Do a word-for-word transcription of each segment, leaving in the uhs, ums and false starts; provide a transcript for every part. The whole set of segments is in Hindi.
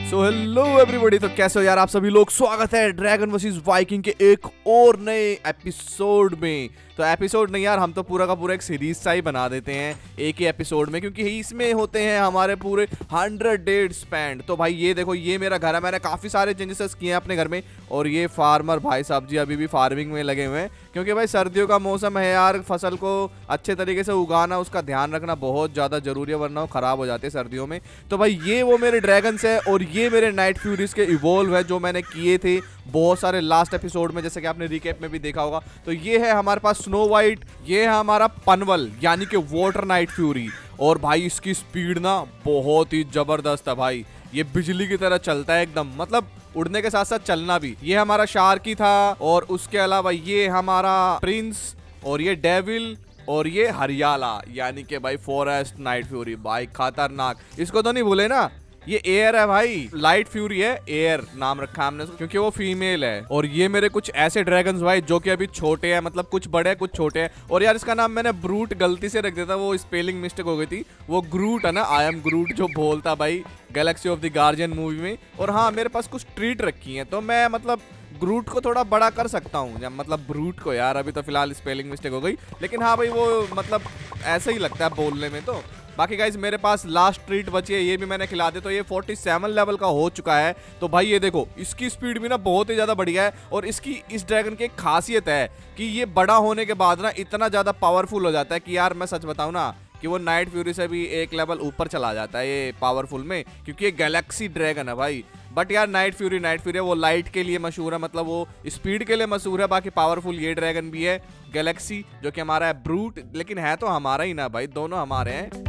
सो हेलो एवरीबॉडी, तो कैसे हो यार आप सभी लोग। स्वागत है ड्रैगन वर्सेस वाइकिंग के एक और नए एपिसोड में। तो एपिसोड नहीं यार, हम तो पूरा का पूरा एक सीरीज सा ही बना देते हैं एक ही एपिसोड में, क्योंकि इसमें होते हैं हमारे पूरे हंड्रेड डेज स्पेंड। तो भाई ये देखो, ये मेरा घर है, मैंने काफ़ी सारे चेंजेस किए हैं अपने घर में। और ये फार्मर भाई साहब जी अभी भी फार्मिंग में लगे हुए हैं, क्योंकि भाई सर्दियों का मौसम है यार, फसल को अच्छे तरीके से उगाना, उसका ध्यान रखना बहुत ज़्यादा जरूरी है, वरना वो ख़राब हो जाते हैं सर्दियों में। तो भाई ये वो मेरे ड्रैगन्स है और ये मेरे नाइट फ्यूरीज के इवोल्व है जो मैंने किए थे बहुत सारे लास्ट एपिसोड में, जैसे कि आपने रिकैप में भी देखा होगा। तो ये है हमारे पास स्नो वाइट, ये है हमारा पनवल यानी कि वाटर नाइट फ्यूरी। और भाई इसकी स्पीड ना बहुत ही जबरदस्त है भाई, ये बिजली की तरह चलता है एकदम, मतलब उड़ने के साथ साथ चलना भी। ये हमारा शार्की था, और उसके अलावा ये हमारा प्रिंस, और ये डेविल, और ये हरियाला यानी कि भाई फॉरेस्ट नाइट फ्यूरी। भाई खतरनाक, इसको तो नहीं भूले ना, ये एयर है भाई, लाइट फ्यूरी है, एयर नाम रखा है हमने क्योंकि वो फीमेल है। और ये मेरे कुछ ऐसे ड्रैगन्स भाई जो कि अभी छोटे हैं, मतलब कुछ बड़े हैं कुछ छोटे हैं। और यार इसका नाम मैंने ब्रूट गलती से रख दिया था, वो स्पेलिंग मिस्टेक हो गई थी। वो ग्रूट है ना, आई एम ग्रूट जो बोलता भाई galaxy of the guardian movie में। और हाँ, मेरे पास कुछ ट्रीट रखी है, तो मैं मतलब ग्रूट को थोड़ा बड़ा कर सकता हूँ, मतलब ब्रूट को यार, अभी तो फिलहाल स्पेलिंग मिस्टेक हो गई, लेकिन हाँ भाई वो मतलब ऐसे ही लगता है बोलने में। तो बाकी गाइज मेरे पास लास्ट ट्रीट बची है, ये भी मैंने खिला दिया। तो ये सैंतालीस लेवल का हो चुका है। तो भाई ये देखो, इसकी स्पीड भी ना बहुत ही ज़्यादा बढ़िया है। और इसकी इस ड्रैगन की एक खासियत है कि ये बड़ा होने के बाद ना इतना ज़्यादा पावरफुल हो जाता है कि यार मैं सच बताऊँ ना कि वो नाइट फ्यूरी से भी एक लेवल ऊपर चला जाता है ये पावरफुल में, क्योंकि ये गैलेक्सी ड्रैगन है भाई। बट यार नाइट फ्यूरी नाइट फ्यूरी है, वो लाइट के लिए मशहूर है, मतलब वो स्पीड के लिए मशहूर है। बाकी पावरफुल ये ड्रैगन भी है गैलेक्सी, जो कि हमारा है ब्रूट, लेकिन है तो हमारा ही ना भाई, दोनों हमारे हैं।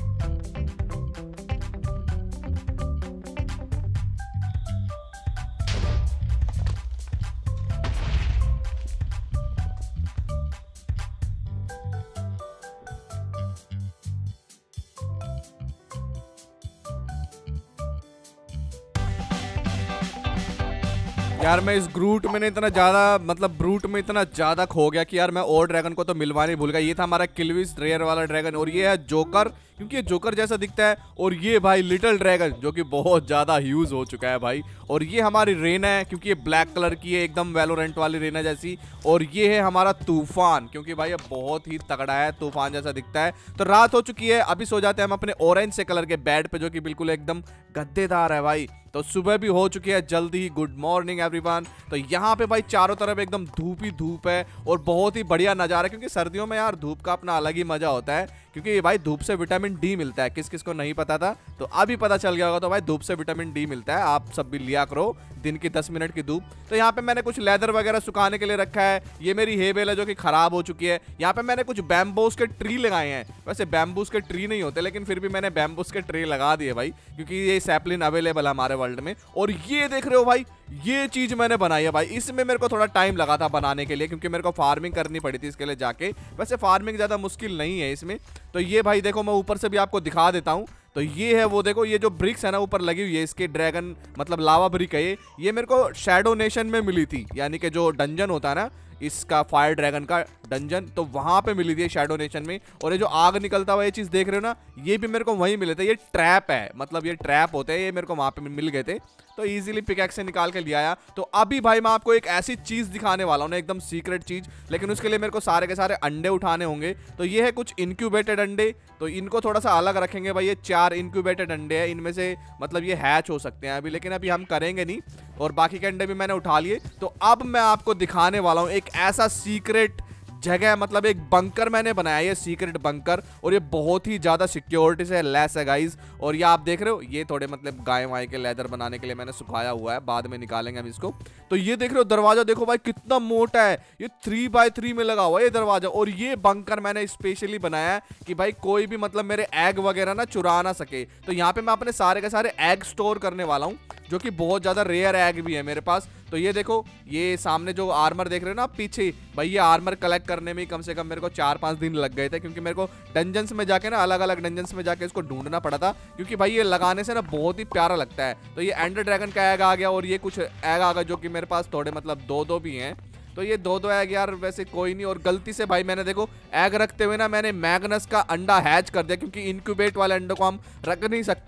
यार मैं इस ग्रूट में इतना ज्यादा मतलब ब्रूट में इतना ज्यादा खो गया कि यार मैं और ड्रैगन को तो मिलवाने भूल गया। ये था हमारा किलविस रेयर वाला ड्रैगन, और ये है जोकर, क्योंकि ये जोकर जैसा दिखता है। और ये भाई लिटिल ड्रैगन जो कि बहुत ज्यादा ह्यूज हो चुका है भाई। और ये हमारी रेना है, क्योंकि ये ब्लैक कलर की है, एकदम वैलोरेंट वाली रेना जैसी। और ये है हमारा तूफान, क्योंकि भाई ये बहुत ही तगड़ा है, तूफान जैसा दिखता है। तो रात हो चुकी है, अभी सो जाते हैं हम अपने ऑरेंज से कलर के बेड पे, जो कि बिल्कुल एकदम गद्देदार है भाई। तो सुबह भी हो चुकी है जल्दी ही। Good morning everyone. तो यहाँ पे भाई चारों तरफ एकदम धूप ही धूप है, और बहुत ही बढ़िया नज़ारा, क्योंकि सर्दियों में यार धूप का अपना अलग ही मजा होता है, क्योंकि भाई धूप से विटामिन डी मिलता है। किस किस को नहीं पता था तो अभी पता चल गया होगा। तो भाई धूप से विटामिन डी मिलता है, आप सब भी लिया करो दिन की दस मिनट की धूप। तो यहाँ पे मैंने कुछ लेदर वगैरह सुखाने के लिए रखा है। ये मेरी हे बेल है जो कि खराब हो चुकी है। यहाँ पे मैंने कुछ बैम्बूस के ट्री लगाए हैं, वैसे बैम्बूस के ट्री नहीं होते, लेकिन फिर भी मैंने बैम्बूस के ट्री लगा दिए भाई, क्योंकि ये सैपलिन अवेलेबल है हमारे वर्ल्ड में। और ये देख रहे हो भाई, ये चीज मैंने बनाई है भाई। इसमें मेरे को थोड़ा टाइम लगा था बनाने के लिए, क्योंकि मेरे को फार्मिंग करनी पड़ी थी इसके लिए जाके। वैसे फार्मिंग ज्यादा मुश्किल नहीं है इसमें। तो ये भाई देखो, मैं ऊपर से भी आपको दिखा देता हूँ। तो ये है वो देखो, ये जो ब्रिक्स है ना ऊपर लगी हुई है, इसके ड्रैगन मतलब लावा ब्रिक है ये ये मेरे को शैडो नेशन में मिली थी, यानी कि जो डंजन होता है ना इसका, फायर ड्रैगन का डंजन, तो वहां पे मिली थी शैडो नेशन में। और ये जो आग निकलता हुआ ये चीज देख रहे हो ना, ये भी मेरे को वहीं मिले थे। ये ट्रैप है, मतलब ये ट्रैप होते हैं, ये मेरे को वहां पे मिल गए थे, तो इजीली पिकैक्स से निकाल के लिया आया। तो अभी भाई मैं आपको एक ऐसी चीज दिखाने वाला हूँ ना, एकदम सीक्रेट चीज, लेकिन उसके लिए मेरे को सारे के सारे अंडे उठाने होंगे। तो ये है कुछ इनक्यूबेटेड अंडे, तो इनको थोड़ा सा अलग रखेंगे भाई। ये चार इनक्यूबेटेड अंडे हैं, इनमें से मतलब ये हैच हो सकते हैं अभी, लेकिन अभी हम करेंगे नहीं। और बाकी के अंडे भी मैंने उठा लिए। तो अब मैं आपको दिखाने वाला हूँ एक ऐसा सीक्रेट जगह, मतलब एक बंकर मैंने बनाया है, ये सीक्रेट बंकर, और ये बहुत ही ज्यादा सिक्योरिटी से लैस है गाइज। और ये आप देख रहे हो, ये थोड़े मतलब गाय वाय के लेदर बनाने के लिए मैंने सुखाया हुआ है, बाद में निकालेंगे हम इसको। तो ये देख रहे हो दरवाजा, देखो भाई कितना मोटा है, ये थ्री बाय थ्री में लगा हुआ है ये दरवाजा। और ये बंकर मैंने स्पेशली बनाया है कि भाई कोई भी मतलब मेरे एग वगैरह ना चुरा ना सके। तो यहाँ पे मैं अपने सारे के सारे एग स्टोर करने वाला हूँ, जो कि बहुत ज्यादा रेयर एग भी है मेरे पास। तो ये देखो, ये सामने जो आर्मर देख रहे हो ना आप पीछे, भाई ये आर्मर कलेक्ट करने में कम से कम मेरे को चार पांच दिन लग गए थे, क्योंकि मेरे को डंजन्स में जाके ना अलग अलग डंजन्स में जाके इसको ढूंढना पड़ा था, क्योंकि भाई ये लगाने से ना बहुत ही प्यारा लगता है। तो ये एंडर ड्रैगन का एग आ गया, और ये कुछ एग आ गया जो कि मेरे पास थोड़े मतलब दो दो भी हैं। तो ये दो दो एग यार वैसे कोई नहीं। और गलती से भाई मैंने देखो एग रखते हुए ना मैंने मैग्नस का अंडा हैच कर दिया, क्योंकि इनक्यूबेट वाले अंडों को हम रख नहीं सकते।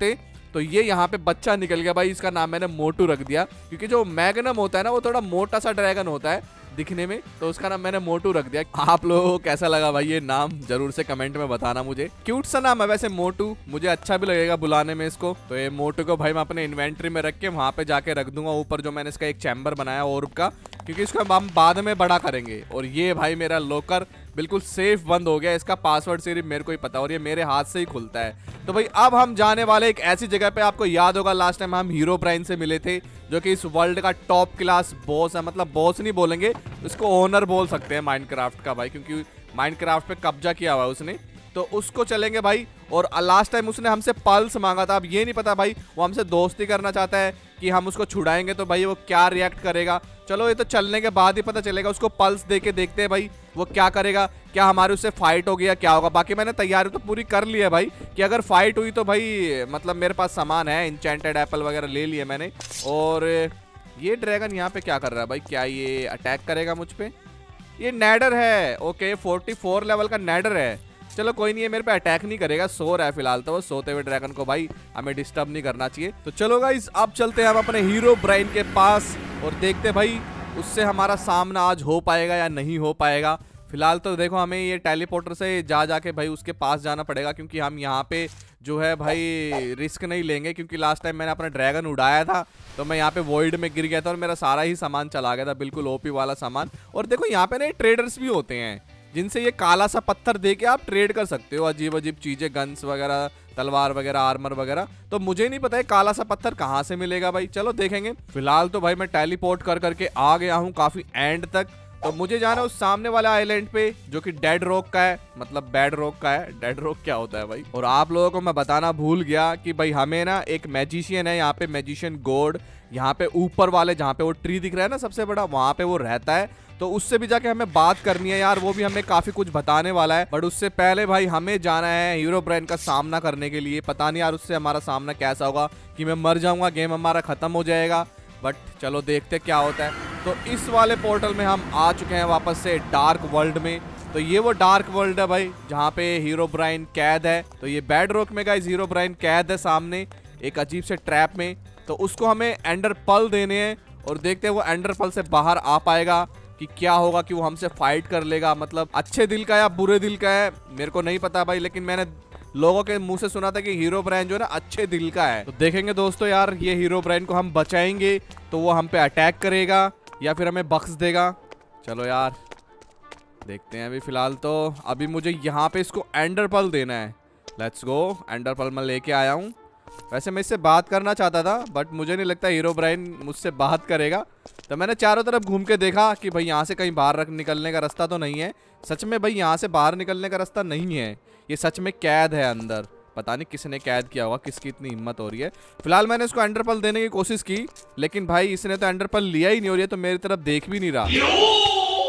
तो ये यहाँ पे बच्चा निकल गया भाई, इसका नाम मैंने मोटू रख दिया, क्योंकि जो मैग्नम होता है ना वो थोड़ा मोटा सा ड्रैगन होता है दिखने में, तो उसका नाम मैंने मोटू रख दिया। आप लोगों को कैसा लगा भाई ये नाम, जरूर से कमेंट में बताना मुझे। क्यूट सा नाम है वैसे मोटू, मुझे अच्छा भी लगेगा बुलाने में इसको। तो ये मोटू को भाई मैं अपने इन्वेंट्री में रख के वहां पे जाके रख दूंगा ऊपर, जो मैंने इसका एक चैम्बर बनाया ऑर्ब का, क्योंकि इसको हम बाद में बड़ा करेंगे। और ये भाई मेरा लॉकर बिल्कुल सेफ बंद हो गया, इसका पासवर्ड सिर्फ मेरे को ही पता, और ये मेरे हाथ से ही खुलता है। तो भाई अब हम जाने वाले एक ऐसी जगह पे, आपको याद होगा लास्ट टाइम हम हीरोब्राइन से मिले थे, जो कि इस वर्ल्ड का टॉप क्लास बॉस है, मतलब बॉस नहीं बोलेंगे इसको, ओनर बोल सकते हैं माइनक्राफ्ट का भाई, क्योंकि माइनक्राफ्ट पे कब्जा किया हुआ है उसने। तो उसको चलेंगे भाई। और लास्ट टाइम उसने हमसे पल्स मांगा था, अब ये नहीं पता भाई वो हमसे दोस्ती करना चाहता है कि हम उसको छुड़ाएंगे तो भाई वो क्या रिएक्ट करेगा। चलो ये तो चलने के बाद ही पता चलेगा, उसको पल्स दे के देखते हैं भाई वो क्या करेगा, क्या हमारे उससे फाइट होगी या क्या होगा। बाकी मैंने तैयारी तो पूरी कर ली है भाई, कि अगर फाइट हुई तो भाई मतलब मेरे पास सामान है, इंचेंटेड एप्पल वगैरह ले लिए मैंने। और ये ड्रैगन यहाँ पे क्या कर रहा है भाई, क्या ये अटैक करेगा मुझ पे? ये नैडर है, ओके चौवालीस लेवल का नैडर है। चलो कोई नहीं है, मेरे पे अटैक नहीं करेगा, सो रहा है फिलहाल तो। वो सोते हुए ड्रैगन को भाई हमें डिस्टर्ब नहीं करना चाहिए। तो चलो गाइस अब चलते हैं हम अपने हीरोब्राइन के पास और देखते भाई उससे हमारा सामना आज हो पाएगा या नहीं हो पाएगा। फिलहाल तो देखो हमें ये टेलीपोर्टर से जा जाके भाई उसके पास जाना पड़ेगा, क्योंकि हम यहाँ पे जो है भाई रिस्क नहीं लेंगे, क्योंकि लास्ट टाइम मैंने अपना ड्रैगन उड़ाया था तो मैं यहाँ पे वॉइड में गिर गया था और मेरा सारा ही सामान चला गया था, बिल्कुल ओपी वाला सामान। और देखो यहाँ पे ना ट्रेडर्स भी होते हैं जिनसे ये काला सा पत्थर दे के आप ट्रेड कर सकते हो अजीब अजीब चीजें, गन्स वगैरह, तलवार वगैरह, आर्मर वगैरह। तो मुझे नहीं पता है काला सा पत्थर कहाँ से मिलेगा भाई, चलो देखेंगे। फिलहाल तो भाई मैं टेलीपोर्ट कर करके आ गया हूँ काफी एंड तक। तो मुझे जाना है उस सामने वाला आइलैंड पे जो कि डेड रॉक का है, मतलब बैड रॉक का है। डेड रॉक क्या होता है भाई? और आप लोगों को मैं बताना भूल गया कि भाई हमें ना एक मैजिशियन है यहाँ पे, मैजिशियन गॉड, यहाँ पे ऊपर वाले जहाँ पे वो ट्री दिख रहा है ना सबसे बड़ा, वहां पे वो रहता है। तो उससे भी जाके हमें बात करनी है यार, वो भी हमें काफी कुछ बताने वाला है। बट उससे पहले भाई हमें जाना है हीरोब्राइन का सामना करने के लिए। पता नहीं यार उससे हमारा सामना कैसा होगा, कि मैं मर जाऊंगा, गेम हमारा खत्म हो जाएगा। बट चलो देखते क्या होता है। तो इस वाले पोर्टल में हम आ चुके हैं वापस से डार्क वर्ल्ड में। तो ये वो डार्क वर्ल्ड है भाई जहाँ पे हीरोब्राइन कैद है। तो ये बेड रॉक में गाइस हीरोब्राइन कैद है सामने एक अजीब से ट्रैप में। तो उसको हमें एंडर पल देने हैं और देखते हैं वो एंडर पल से बाहर आ पाएगा कि क्या होगा, कि वो हमसे फाइट कर लेगा। मतलब अच्छे दिल का या बुरे दिल का है मेरे को नहीं पता भाई, लेकिन मैंने लोगों के मुंह से सुना था कि हीरोब्राइन जो है ना अच्छे दिल का है। तो देखेंगे दोस्तों यार, ये हीरोब्राइन को हम बचाएंगे तो वो हम पे अटैक करेगा या फिर हमें बख्श देगा। चलो यार देखते हैं। अभी फिलहाल तो अभी मुझे यहाँ पे इसको एंडर पल देना है। लेट्स गो, एंडर पल मैं लेके आया हूँ। वैसे मैं इससे बात करना चाहता था बट मुझे नहीं लगता हीरोब्राइन मुझसे बात करेगा। तो मैंने चारों तरफ घूम के देखा कि भाई यहाँ से कहीं बाहर निकलने का रास्ता तो नहीं है। सच में भाई यहाँ से बाहर निकलने का रास्ता नहीं है, ये सच में कैद है अंदर। पता नहीं किसने कैद किया होगा, किसकी इतनी हिम्मत हो रही है। फिलहाल मैंने इसको एंडर पल देने की कोशिश की, लेकिन भाई इसने तो एंडर पल लिया ही नहीं, और ये तो मेरी तरफ देख भी नहीं रहा।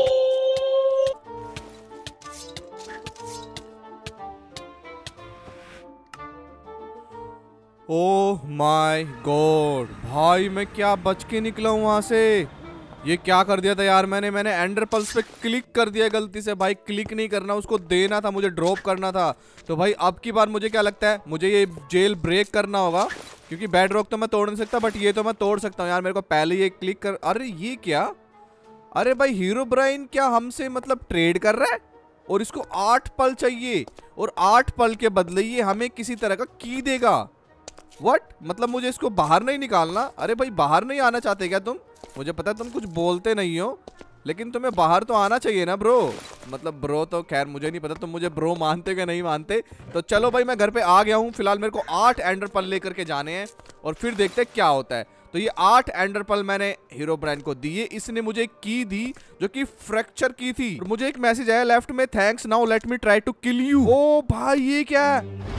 ओह माय गॉड भाई, मैं क्या बच के निकला हूँ वहां से। ये क्या कर दिया था यार मैंने मैंने एंडर पल्स पे क्लिक कर दिया गलती से। भाई क्लिक नहीं करना, उसको देना था, मुझे ड्रॉप करना था। तो भाई अब की बार मुझे क्या लगता है, मुझे ये जेल ब्रेक करना होगा, क्योंकि बेड रॉक तो मैं तोड़ नहीं सकता बट ये तो मैं तोड़ सकता हूँ यार। मेरे को पहले ये क्लिक कर, अरे ये क्या, अरे भाई हीरोब्राइन क्या हमसे मतलब ट्रेड कर रहा है, और इसको आठ पल चाहिए और आठ पल के बदले ये हमें किसी तरह का की देगा। व्हाट, मतलब मुझे इसको बाहर नहीं निकालना? अरे भाई बाहर नहीं आना चाहते क्या तुम? मुझे पता है तुम कुछ बोलते नहीं हो, लेकिन तुम्हें बाहर तो आना चाहिए ना ब्रो। मतलब ब्रो तो खैर मुझे नहीं पता तुम मुझे ब्रो मानते कि नहीं मानते। तो चलो भाई मैं घर पे आ गया हूँ। फिलहाल मेरे को आठ एंडर पल लेकर के जाने हैं और फिर देखते हैं क्या होता है। तो ये आठ एंडर पल मैंने हीरोब्राइन को दिए, इसने मुझे एक की दी जो कि फ्रैक्चर की थी। और मुझे एक मैसेज आया लेफ्ट में, thanks now let me try to kill you. ओ भाई ये क्या है?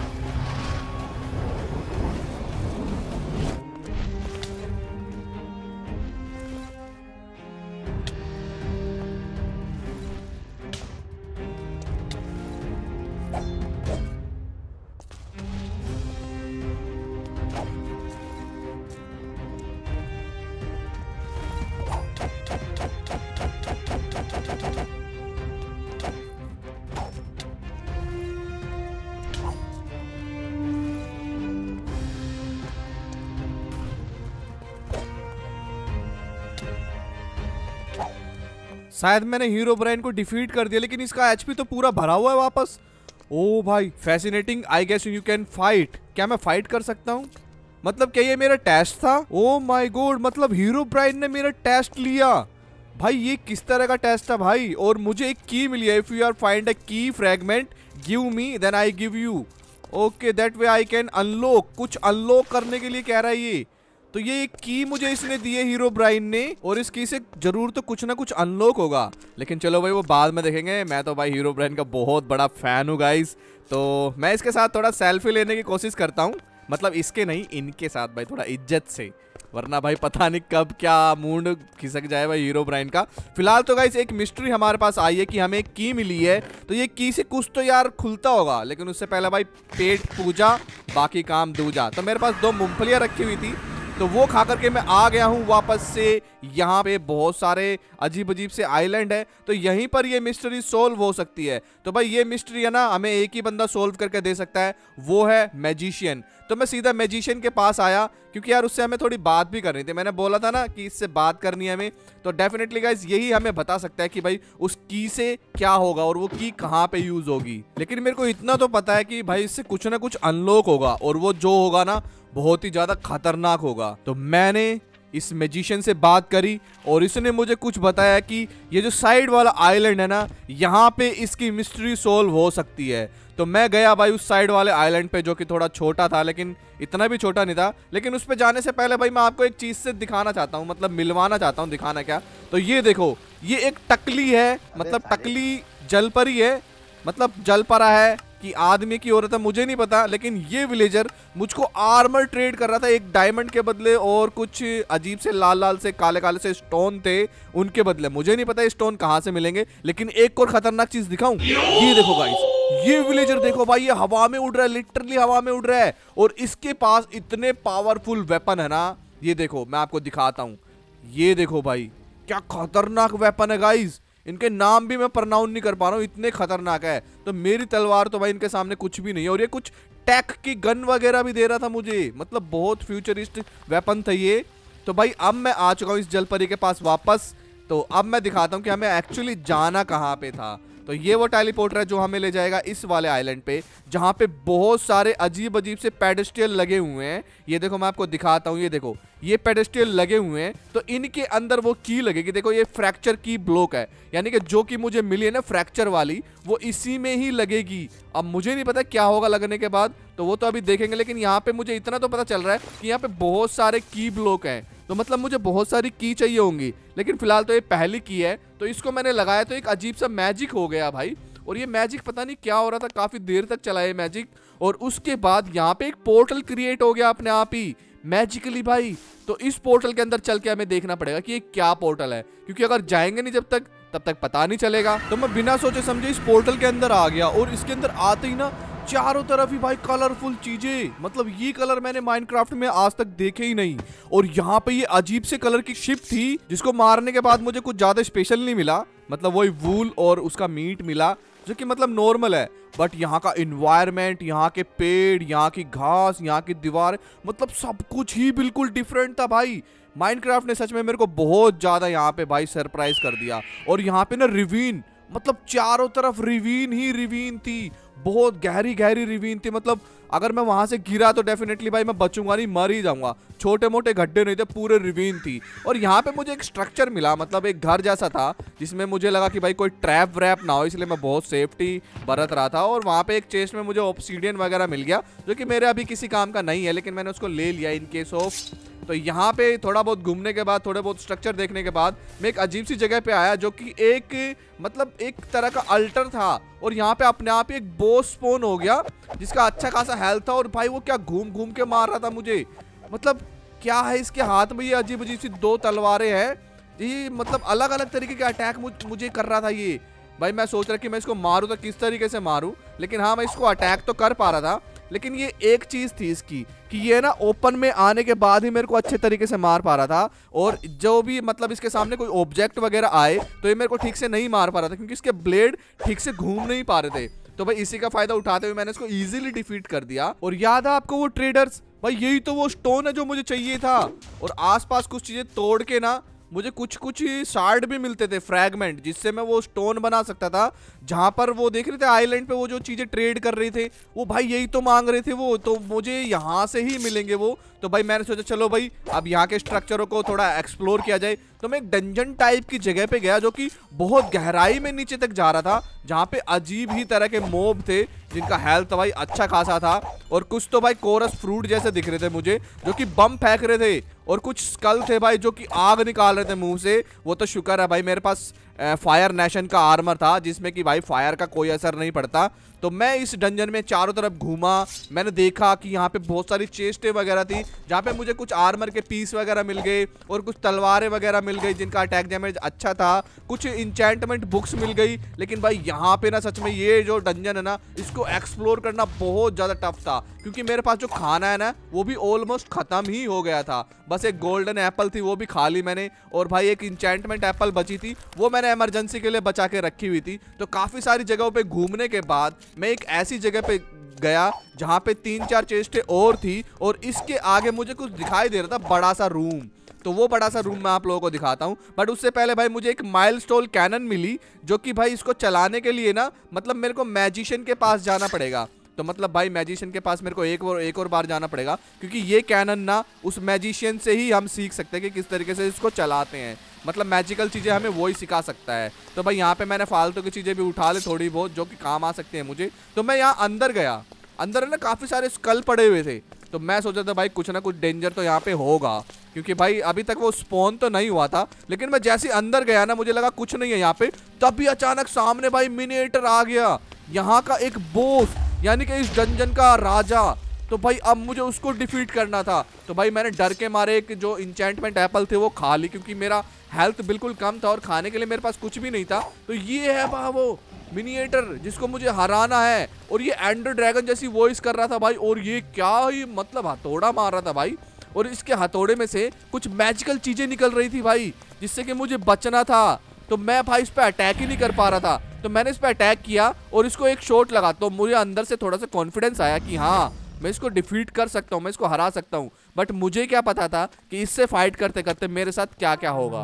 शायद मैंने हीरो ब्राइन को डिफीट कर दिया, लेकिन इसका एचपी तो पूरा भरा हुआ है वापस। ओ भाई fascinating, I guess you can fight. क्या मैं फाइट कर सकता हूँ? मतलब क्या ये मेरा टेस्ट था? ओ माय गॉड, मतलब हीरो ब्राइन ने मेरा टेस्ट लिया। भाई ये किस तरह का टेस्ट था भाई? और मुझे एक की मिली है, if you are find a key fragment give me then I give you. Okay that way I can unlock. कुछ अनलॉक करने के लिए कह रहा है ये। तो ये एक की मुझे इसने दी है हीरो ब्राइन ने, और इस की से जरूर तो कुछ ना कुछ अनलॉक होगा। लेकिन चलो भाई वो बाद में देखेंगे। मैं तो भाई हीरो ब्राइन का बहुत बड़ा फैन हूँ गाइस, तो मैं इसके साथ थोड़ा सेल्फी लेने की कोशिश करता हूँ। मतलब इसके नहीं, इनके साथ भाई, थोड़ा इज्जत से, वरना भाई पता नहीं कब क्या मूड खिसक जाए भाई हीरो ब्राइन का। फिलहाल तो गाइस एक मिस्ट्री हमारे पास आई है कि हमें एक की मिली है, तो ये की से कुछ तो यार खुलता होगा। लेकिन उससे पहले भाई पेट पूजा, बाकी काम दूजा। तो मेरे पास दो मूंगफलियां रखी हुई थी, तो वो खा करके मैं आ गया हूँ वापस से। यहाँ पे बहुत सारे अजीब अजीब से आइलैंड है, तो यहीं पर ये मिस्ट्री सोल्व हो सकती है। तो भाई ये मिस्ट्री है ना, हमें एक ही बंदा सोल्व करके दे सकता है, वो है मैजिशियन। तो मैं सीधा मैजिशियन के पास आया, क्योंकि यार उससे हमें थोड़ी बात भी करनी थी। मैंने बोला था ना कि इससे बात करनी है हमें, तो डेफिनेटली गाइस यही हमें बता सकता है कि भाई उस की से क्या होगा और वो की कहाँ पे यूज होगी। लेकिन मेरे को इतना तो पता है कि भाई इससे कुछ ना कुछ अनलॉक होगा, और वो जो होगा ना बहुत ही ज्यादा खतरनाक होगा। तो मैंने इस मैजिशियन से बात करी, और इसने मुझे कुछ बताया कि ये जो साइड वाला आइलैंड है ना, यहाँ पे इसकी मिस्ट्री सोल्व हो सकती है। तो मैं गया भाई उस साइड वाले आइलैंड पे, जो कि थोड़ा छोटा था, लेकिन इतना भी छोटा नहीं था। लेकिन उस पे जाने से पहले भाई मैं आपको एक चीज से दिखाना चाहता हूँ, मतलब मिलवाना चाहता हूँ। दिखाना क्या? तो ये देखो, ये एक टकली है, मतलब टकली जलपरी है, मतलब जलपरा है कि आदमी की औरत है मुझे नहीं पता। लेकिन ये विलेजर मुझको आर्मर ट्रेड कर रहा था, एक डायमंड के बदले और कुछ अजीब से लाल लाल से काले काले से स्टोन थे उनके बदले। मुझे नहीं पता ये स्टोन कहाँ से मिलेंगे। लेकिन एक और खतरनाक चीज दिखाऊं, ये देखो गाइस, ये विलेजर देखो भाई, ये हवा में उड़ रहा है, लिटरली हवा में उड़ रहा है, और इसके पास इतने पावरफुल वेपन है ना। ये देखो मैं आपको दिखाता हूँ, ये देखो भाई क्या खतरनाक वेपन है गाइस। इनके नाम भी मैं प्रोनाउंस नहीं कर पा रहा हूँ, इतने खतरनाक है। तो मेरी तलवार तो भाई इनके सामने कुछ भी नहीं है। और ये कुछ टेक की गन वगैरह भी दे रहा था मुझे, मतलब बहुत फ्यूचरिस्ट वेपन था ये। तो भाई अब मैं आ चुका हूँ इस जलपरी के पास वापस। तो अब मैं दिखाता हूँ कि हमें एक्चुअली जाना कहाँ पे था। तो ये वो टेलीपोर्टर है जो हमें ले जाएगा इस वाले आइलैंड पे, जहाँ पे बहुत सारे अजीब अजीब से पेडेस्ट्रियल लगे हुए हैं। ये देखो मैं आपको दिखाता हूँ, ये देखो ये पेडेस्ट्रियल लगे हुए हैं, तो इनके अंदर वो की लगेगी। देखो ये फ्रैक्चर की ब्लॉक है, यानी कि जो कि मुझे मिली है ना फ्रैक्चर वाली, वो इसी में ही लगेगी। अब मुझे नहीं पता क्या होगा लगने के बाद, तो वो तो अभी देखेंगे। लेकिन यहाँ पे मुझे इतना तो पता चल रहा है कि यहाँ पे बहुत सारे की ब्लॉक हैं, तो मतलब मुझे बहुत सारी की चाहिए होंगी। लेकिन फिलहाल तो ये पहली की है, तो इसको मैंने लगाया तो एक अजीब सा मैजिक हो गया भाई। और ये मैजिक पता नहीं क्या हो रहा था, काफी देर तक चला ये मैजिक। और उसके बाद यहाँ पे एक पोर्टल क्रिएट हो गया अपने आप ही मैजिकली भाई। तो इस पोर्टल के अंदर चल के हमें देखना पड़ेगा कि ये क्या पोर्टल है, क्योंकि अगर जाएंगे नहीं जब तक तब तक पता नहीं चलेगा। तो मैं बिना सोचे समझे इस पोर्टल के अंदर आ गया, और इसके अंदर आते ही ना चारों तरफ ही भाई कलरफुल चीजें, मतलब ये कलर मैंने माइनक्राफ्ट में आज तक देखे ही नहीं। और यहाँ पे ये अजीब से कलर की शिप थी, जिसको मारने के बाद मुझे कुछ ज्यादा स्पेशल नहीं मिला, मतलब वही वूल और उसका मीट मिला, जो कि मतलब नॉर्मल है। बट यहाँ का इन्वायरमेंट, यहाँ के पेड़, यहाँ की घास, यहाँ की दीवार, मतलब सब कुछ ही बिल्कुल डिफरेंट था भाई। माइनक्राफ्ट ने सच में मेरे को बहुत ज्यादा यहाँ पे भाई सरप्राइज कर दिया। और यहाँ पे ना रिवीन, मतलब चारों तरफ रिवीन ही रिवीन थी, बहुत गहरी गहरी रिवीन थी। मतलब अगर मैं वहां से गिरा तो डेफिनेटली भाई मैं बचूंगा नहीं, मर ही जाऊंगा। छोटे मोटे गड्ढे नहीं थे, पूरे रिवीन थी। और यहाँ पे मुझे एक स्ट्रक्चर मिला, मतलब एक घर जैसा था, जिसमें मुझे लगा कि भाई कोई ट्रैप व्रैप ना हो, इसलिए मैं बहुत सेफ्टी बरत रहा था। और वहाँ पे एक चेस्ट में मुझे ऑब्सीडियन वगैरह मिल गया, जो कि मेरे अभी किसी काम का नहीं है, लेकिन मैंने उसको ले लिया इन केस ऑफ। तो यहाँ पे थोड़ा बहुत घूमने के बाद, थोड़े बहुत स्ट्रक्चर देखने के बाद, मैं एक अजीब सी जगह पे आया, जो कि एक मतलब एक तरह का अल्टर था। और यहाँ पे अपने आप ही एक बॉस स्पॉन हो गया, जिसका अच्छा खासा हेल्थ था। और भाई वो क्या घूम घूम के मार रहा था मुझे, मतलब क्या है इसके हाथ में, ये अजीब अजीब सी दो तलवारें हैं, ये मतलब अलग अलग तरीके के अटैक मुझे कर रहा था ये। भाई मैं सोच रहा कि मैं इसको मारूं तो किस तरीके से मारूं, लेकिन हाँ मैं इसको अटैक तो कर पा रहा था। लेकिन ये एक चीज थी इसकी कि ये ना ओपन में आने के बाद ही मेरे को अच्छे तरीके से मार पा रहा था। और जो भी मतलब इसके सामने कोई ऑब्जेक्ट वगैरह आए तो ये मेरे को ठीक से नहीं मार पा रहा था, क्योंकि इसके ब्लेड ठीक से घूम नहीं पा रहे थे। तो भाई इसी का फायदा उठाते हुए मैंने इसको इजीली डिफीट कर दिया। और याद है आपको वो ट्रेडर्स, भाई यही तो वो स्टोन है जो मुझे चाहिए था। और आसपास कुछ चीजें तोड़ के ना मुझे कुछ कुछ शार्ड भी मिलते थे, फ्रैगमेंट, जिससे मैं वो स्टोन बना सकता था। जहां पर वो देख रहे थे आइलैंड पे वो जो चीजें ट्रेड कर रहे थे, वो भाई यही तो मांग रहे थे वो, तो मुझे यहाँ से ही मिलेंगे वो। तो भाई मैंने सोचा चलो भाई अब यहाँ के स्ट्रक्चरों को थोड़ा एक्सप्लोर किया जाए। तो मैं एक डंजन टाइप की जगह पे गया जो कि बहुत गहराई में नीचे तक जा रहा था, जहाँ पे अजीब ही तरह के मोब थे जिनका हेल्थ भाई अच्छा खासा था, और कुछ तो भाई कोरस फ्रूट जैसे दिख रहे थे मुझे जो कि बम फेंक रहे थे, और कुछ स्कल थे भाई जो कि आग निकाल रहे थे मुंह से। वो तो शुक्र है भाई मेरे पास फायर नेशन का आर्मर था जिसमें कि भाई फायर का कोई असर नहीं पड़ता। तो मैं इस डंजन में चारों तरफ घूमा, मैंने देखा कि यहाँ पे बहुत सारी चेस्टें वगैरह थी जहाँ पे मुझे कुछ आर्मर के पीस वगैरह मिल गए, और कुछ तलवारें वगैरह मिल गई जिनका अटैक डैमेज अच्छा था, कुछ इंचेंटमेंट बुक्स मिल गई। लेकिन भाई यहाँ पे ना सच में ये जो डंजन है ना, इसको एक्सप्लोर करना बहुत ज़्यादा टफ था, क्योंकि मेरे पास जो खाना है ना वो भी ऑलमोस्ट ख़त्म ही हो गया था। बस एक गोल्डन एप्पल थी वो भी खा ली मैंने, और भाई एक इंचेंटमेंट एप्पल बची थी वो मैंने इमरजेंसी के लिए बचा के रखी हुई थी। तो काफ़ी सारी जगहों पे घूमने के बाद मैं एक ऐसी जगह पे गया जहाँ पे तीन चार चेस्टें और थी, और इसके आगे मुझे कुछ दिखाई दे रहा था, बड़ा सा रूम। तो वो बड़ा सा रूम मैं आप लोगों को दिखाता हूँ, बट उससे पहले भाई मुझे एक माइलस्टोन कैनन मिली, जो कि भाई इसको चलाने के लिए ना मतलब मेरे को मैजिशियन के पास जाना पड़ेगा। तो मतलब भाई मैजिशियन के पास मेरे को एक और एक और बार जाना पड़ेगा, क्योंकि ये कैनन ना उस मैजिशियन से ही हम सीख सकते हैं कि किस तरीके से इसको चलाते हैं, मतलब मैजिकल चीज़ें हमें वो ही सिखा सकता है। तो भाई यहाँ पे मैंने फालतू की चीज़ें भी उठा ली थोड़ी बहुत जो कि काम आ सकती हैं मुझे। तो मैं यहाँ अंदर गया, अंदर ना काफ़ी सारे स्कल पड़े हुए थे, तो मैं सोचा था भाई कुछ ना कुछ डेंजर तो यहाँ पे होगा, क्योंकि भाई अभी तक वो स्पॉन तो नहीं हुआ था। लेकिन मैं जैसे अंदर गया ना मुझे लगा कुछ नहीं है यहाँ पे, तभी अचानक सामने भाई मिनिएटर आ गया, यहाँ का एक बॉस, यानी कि इस डंजन का राजा। तो भाई अब मुझे उसको डिफीट करना था। तो भाई मैंने डर के मारे एक जो इंचेंटमेंट एप्पल थे वो खा ली, क्योंकि मेरा हेल्थ बिल्कुल कम था और खाने के लिए मेरे पास कुछ भी नहीं था। तो ये है बा वो मिनिएटर जिसको मुझे हराना है, और ये एंडर ड्रैगन जैसी वॉइस कर रहा था भाई, और ये क्या ही मतलब हथौड़ा मार रहा था भाई, और इसके हथौड़े में से कुछ मैजिकल चीजें निकल रही थी भाई, जिससे कि मुझे बचना था। तो मैं भाई इस पर अटैक ही नहीं कर पा रहा था, तो मैंने इस पर अटैक किया और इसको एक शॉट लगा, तो मुझे अंदर से थोड़ा सा कॉन्फिडेंस आया कि हाँ मैं इसको डिफीट कर सकता हूँ, मैं इसको हरा सकता हूँ। बट मुझे क्या पता था कि इससे फाइट करते करते मेरे साथ क्या क्या होगा।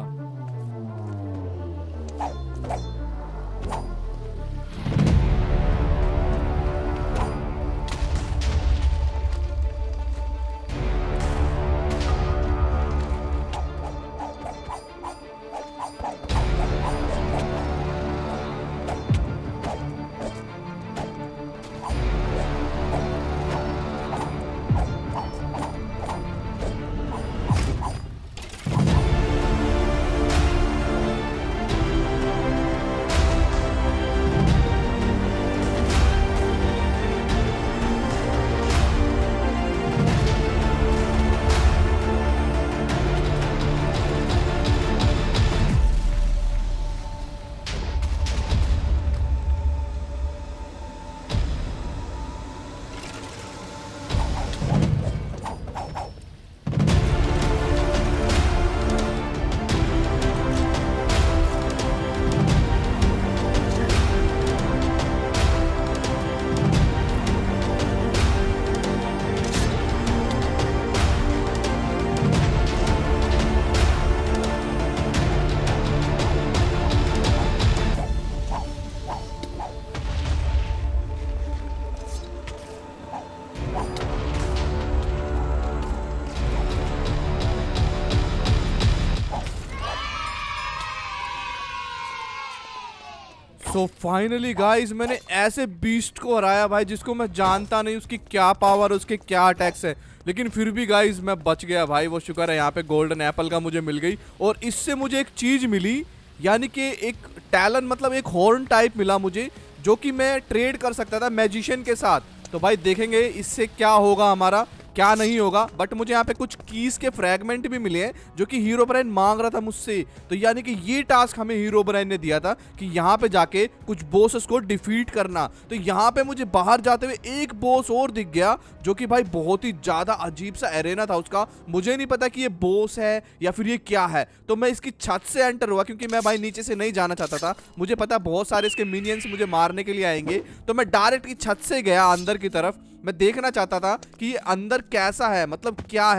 तो फाइनली गाइस मैंने ऐसे बीस्ट को हराया भाई जिसको मैं जानता नहीं उसकी क्या पावर, उसके क्या अटैक्स है, लेकिन फिर भी गाइस मैं बच गया भाई। वो शुक्र है यहाँ पे गोल्डन एप्पल का मुझे मिल गई, और इससे मुझे एक चीज मिली, यानी कि एक टैलेंट मतलब एक हॉर्न टाइप मिला मुझे, जो कि मैं ट्रेड कर सकता था मैजिशियन के साथ। तो भाई देखेंगे इससे क्या होगा हमारा, क्या नहीं होगा। बट मुझे यहाँ पे कुछ कीज के फ्रैगमेंट भी मिले हैं जो कि हीरो ब्राइन मांग रहा था मुझसे। तो यानी कि ये टास्क हमें हीरो ब्राइन ने दिया था कि यहाँ पे जाके कुछ बॉसेस को डिफीट करना। तो यहाँ पे मुझे बाहर जाते हुए एक बॉस और दिख गया जो कि भाई बहुत ही ज्यादा अजीब सा एरेना था उसका। मुझे नहीं पता कि ये बॉस है या फिर ये क्या है। तो मैं इसकी छत से एंटर हुआ क्योंकि मैं भाई नीचे से नहीं जाना चाहता था। मुझे पता बहुत सारे इसके मिनियंस मुझे मारने के लिए आएंगे। तो मैं डायरेक्ट की छत से गया अंदर की तरफ। मैं देखना चाहता था कि ये अंदर कैसा है, मतलब क्या है।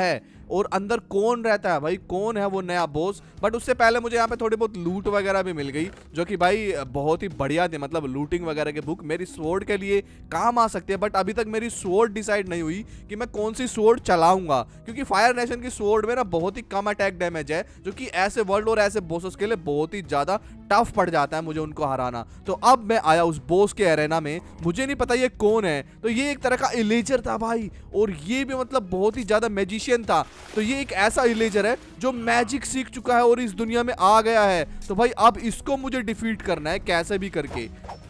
और अंदर कौन रहता है भाई, कौन है वो नया बॉस। बट उससे पहले मुझे यहाँ पे थोड़ी बहुत लूट वगैरह भी मिल गई जो कि भाई बहुत ही बढ़िया थी, मतलब लूटिंग वगैरह के बुक मेरी स्वॉर्ड के लिए काम आ सकती है। बट अभी तक मेरी स्वॉर्ड डिसाइड नहीं हुई कि मैं कौन सी स्वॉर्ड चलाऊंगा, क्योंकि फायर नेशन की स्वॉर्ड में ना बहुत ही कम अटैक डैमेज है जो कि ऐसे वर्ल्ड और ऐसे बॉसेस के लिए बहुत ही ज्यादा टफ पड़ जाता है मुझे उनको हराना। तो अब मैं आया उस बॉस के एरेना में, मुझे नहीं पता ये कौन है। तो ये एक तरह का इलेजर था भाई, और ये भी मतलब बहुत ही ज्यादा मैजिशियन था। तो ये एक ऐसा इलेजर है जो मैजिक सीख चुका है और इस दुनिया में आ गया है। तो भाई अब इसको मुझे डिफीट करना है कैसे भी करके।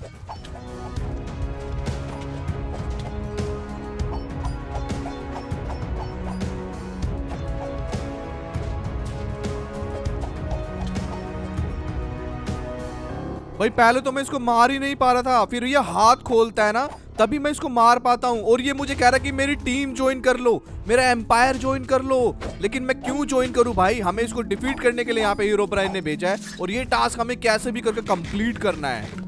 भाई पहले तो मैं इसको मार ही नहीं पा रहा था, फिर ये हाथ खोलता है ना तभी मैं इसको मार पाता हूँ। और ये मुझे कह रहा है कि मेरी टीम ज्वाइन कर लो, मेरा एम्पायर ज्वाइन कर लो। लेकिन मैं क्यों ज्वाइन करूँ भाई, हमें इसको डिफीट करने के लिए यहाँ पे हीरोब्राइन ने भेजा है और ये टास्क हमें कैसे भी करके कंप्लीट करना है।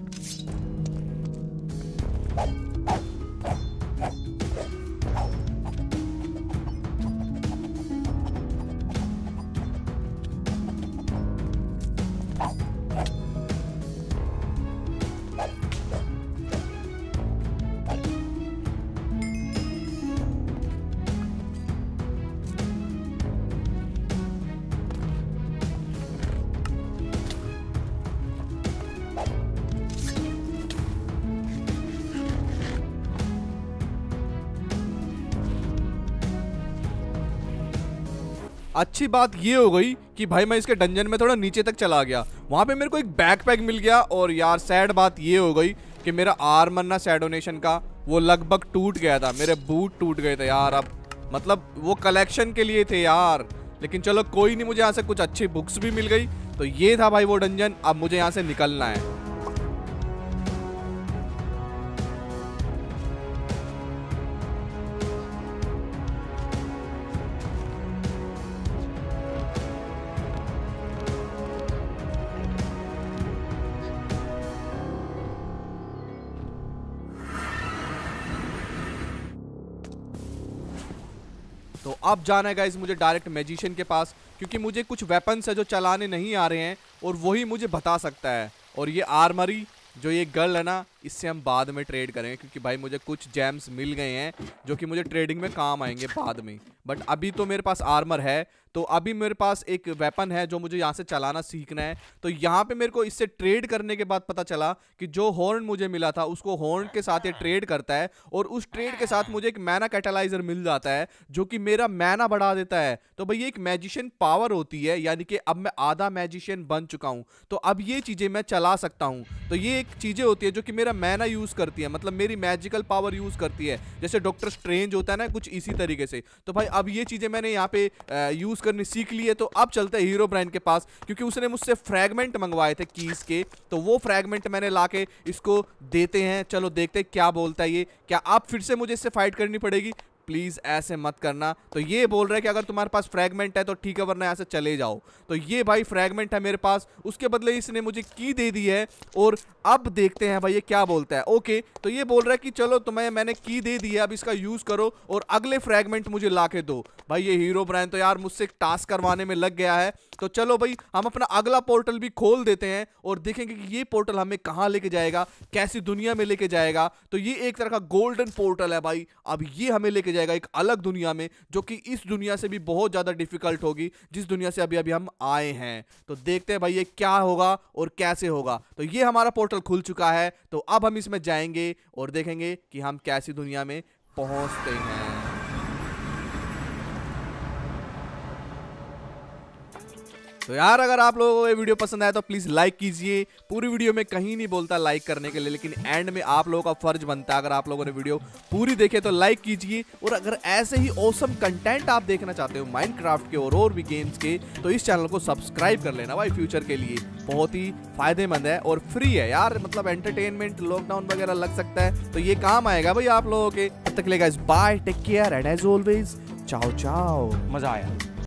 अच्छी बात ये हो गई कि भाई मैं इसके डंजन में थोड़ा नीचे तक चला गया, वहां पे मेरे को एक बैकपैक मिल गया। और यार सैड बात ये हो गई कि मेरा आर्मर ना शैडो नेशन का वो लगभग टूट गया था, मेरे बूट टूट गए थे यार। अब मतलब वो कलेक्शन के लिए थे यार, लेकिन चलो कोई नहीं, मुझे यहाँ से कुछ अच्छी बुक्स भी मिल गई। तो ये था भाई वो डंजन, अब मुझे यहाँ से निकलना है। तो अब जाना है गाइस मुझे डायरेक्ट मैजिशियन के पास, क्योंकि मुझे कुछ वेपन्स है जो चलाने नहीं आ रहे हैं और वही मुझे बता सकता है। और ये आर्मरी जो ये गर्ल है ना, इससे हम बाद में ट्रेड करेंगे, क्योंकि भाई मुझे कुछ जेम्स मिल गए हैं जो कि मुझे ट्रेडिंग में काम आएंगे बाद में। बट अभी तो मेरे पास आर्मर है, तो अभी मेरे पास एक वेपन है जो मुझे यहाँ से चलाना सीखना है। तो यहाँ पे मेरे को इससे ट्रेड करने के बाद पता चला कि जो हॉर्न मुझे मिला था उसको हॉर्न के साथ ये ट्रेड करता है, और उस ट्रेड के साथ मुझे एक मैना कैटालाइजर मिल जाता है जो कि मेरा मैना बढ़ा देता है। तो भाई ये एक मैजिशियन पावर होती है, यानी कि अब मैं आधा मैजिशियन बन चुका हूँ, तो अब ये चीज़ें मैं चला सकता हूँ। तो ये एक चीज़ें होती है जो कि मेरा मैना यूज़ करती है, मतलब मेरी मैजिकल पावर यूज़ करती है, जैसे डॉक्टर स्ट्रेंज होता है ना, कुछ इसी तरीके से। तो भाई अब ये चीज़ें मैंने यहाँ पे यूज़ करनी सीख ली है। तो अब चलते हैं हीरोब्राइन के पास, क्योंकि उसने मुझसे फ्रैगमेंट मंगवाए थे कीज के, तो वो फ्रैगमेंट मैंने लाके इसको देते हैं। चलो देखते हैं क्या बोलता है ये। क्या आप फिर से मुझे इससे फाइट करनी पड़ेगी? प्लीज़ ऐसे मत करना। तो ये बोल रहा है कि अगर तुम्हारे पास फ्रैगमेंट है तो ठीक है, वरना यहाँ से चले जाओ। तो ये भाई फ्रैगमेंट है मेरे पास, उसके बदले इसने मुझे की दे दी है। और अब देखते हैं भाई ये क्या बोलता है। ओके, तो ये बोल रहा है कि चलो तुम्हें मैंने की दे दी है, अब इसका यूज़ करो और अगले फ्रैगमेंट मुझे ला के दो। भाई ये हीरोब्राइन तो यार मुझसे एक टास्क करवाने में लग गया है। तो चलो भाई हम अपना अगला पोर्टल भी खोल देते हैं और देखेंगे कि ये पोर्टल हमें कहाँ लेके जाएगा, कैसी दुनिया में लेके जाएगा। तो ये एक तरह का गोल्डन पोर्टल है भाई, अब ये हमें लेके जाएगा एक अलग दुनिया में, जो कि इस दुनिया से भी बहुत ज़्यादा डिफिकल्ट होगी जिस दुनिया से अभी अभी हम आए हैं। तो देखते हैं भाई ये क्या होगा और कैसे होगा। तो ये हमारा पोर्टल खुल चुका है, तो अब हम इसमें जाएंगे और देखेंगे कि हम कैसी दुनिया में पहुंचते हैं। तो यार अगर आप लोगों को ये वीडियो पसंद आया तो प्लीज़ लाइक कीजिए। पूरी वीडियो में कहीं नहीं बोलता लाइक करने के लिए, लेकिन एंड में आप लोगों का फर्ज बनता है, अगर आप लोगों ने वीडियो पूरी देखे तो लाइक कीजिए। और अगर ऐसे ही ऑसम कंटेंट आप देखना चाहते हो माइनक्राफ्ट के और और भी गेम्स के, तो इस चैनल को सब्सक्राइब कर लेना भाई, फ्यूचर के लिए बहुत ही फायदेमंद है और फ्री है यार, मतलब एंटरटेनमेंट लॉकडाउन वगैरह लग सकता है तो ये काम आएगा भाई आप लोगों के। तब तक के लिए guys bye, take care and as always ciao ciao, मजा आया।